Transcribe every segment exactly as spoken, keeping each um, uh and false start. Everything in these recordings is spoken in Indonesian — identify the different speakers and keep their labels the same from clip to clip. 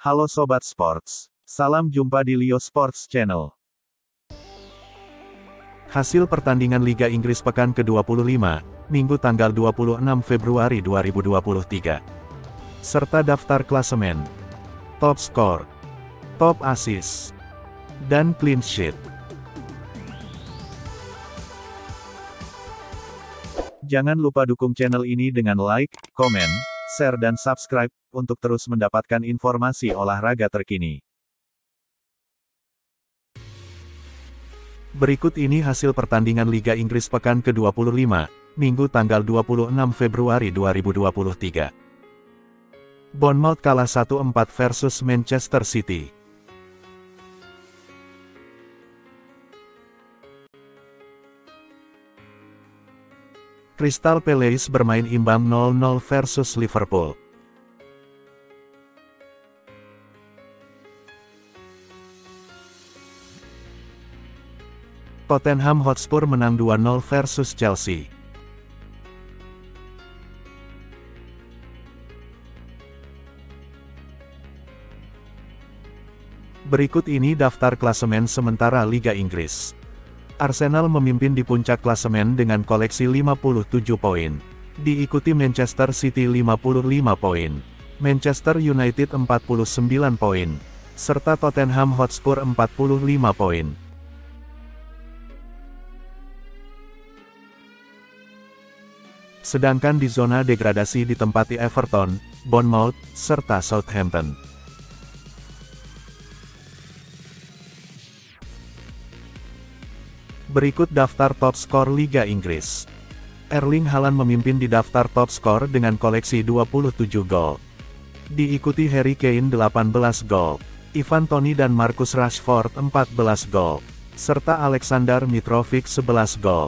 Speaker 1: Halo Sobat Sports, salam jumpa di Leo Sports Channel. Hasil pertandingan Liga Inggris pekan ke dua puluh lima, Minggu tanggal dua puluh enam Februari dua ribu dua puluh tiga. Serta daftar klasemen, top skor, top assist, dan clean sheet. Jangan lupa dukung channel ini dengan like, komen, share dan subscribe, untuk terus mendapatkan informasi olahraga terkini. Berikut ini hasil pertandingan Liga Inggris pekan ke dua puluh lima, Minggu tanggal dua puluh enam Februari dua ribu dua puluh tiga. Bournemouth kalah satu empat versus Manchester City. Crystal Palace bermain imbang nol nol versus Liverpool. Tottenham Hotspur menang dua nol versus Chelsea. Berikut ini daftar klasemen sementara Liga Inggris. Arsenal memimpin di puncak klasemen dengan koleksi lima puluh tujuh poin. Diikuti Manchester City lima puluh lima poin. Manchester United empat puluh sembilan poin. Serta Tottenham Hotspur empat puluh lima poin. Sedangkan di zona degradasi ditempati Everton, Bournemouth, serta Southampton. Berikut daftar top skor Liga Inggris. Erling Haaland memimpin di daftar top skor dengan koleksi dua puluh tujuh gol. Diikuti Harry Kane delapan belas gol, Ivan Toney dan Marcus Rashford empat belas gol, serta Alexander Mitrovic sebelas gol.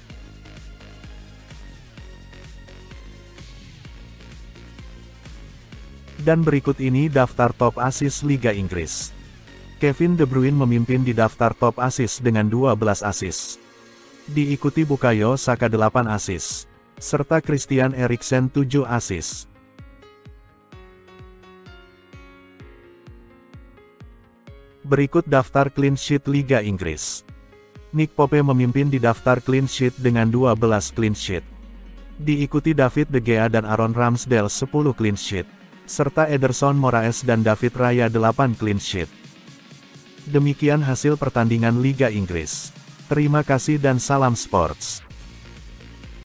Speaker 1: Dan berikut ini daftar top assist Liga Inggris. Kevin De Bruyne memimpin di daftar top assist dengan dua belas assist. Diikuti Bukayo Saka delapan assist. Serta Christian Eriksen tujuh assist. Berikut daftar clean sheet Liga Inggris. Nick Pope memimpin di daftar clean sheet dengan dua belas clean sheet. Diikuti David De Gea dan Aaron Ramsdale sepuluh clean sheet. Serta Ederson Moraes dan David Raya delapan clean sheet. Demikian hasil pertandingan Liga Inggris. Terima kasih dan salam sports.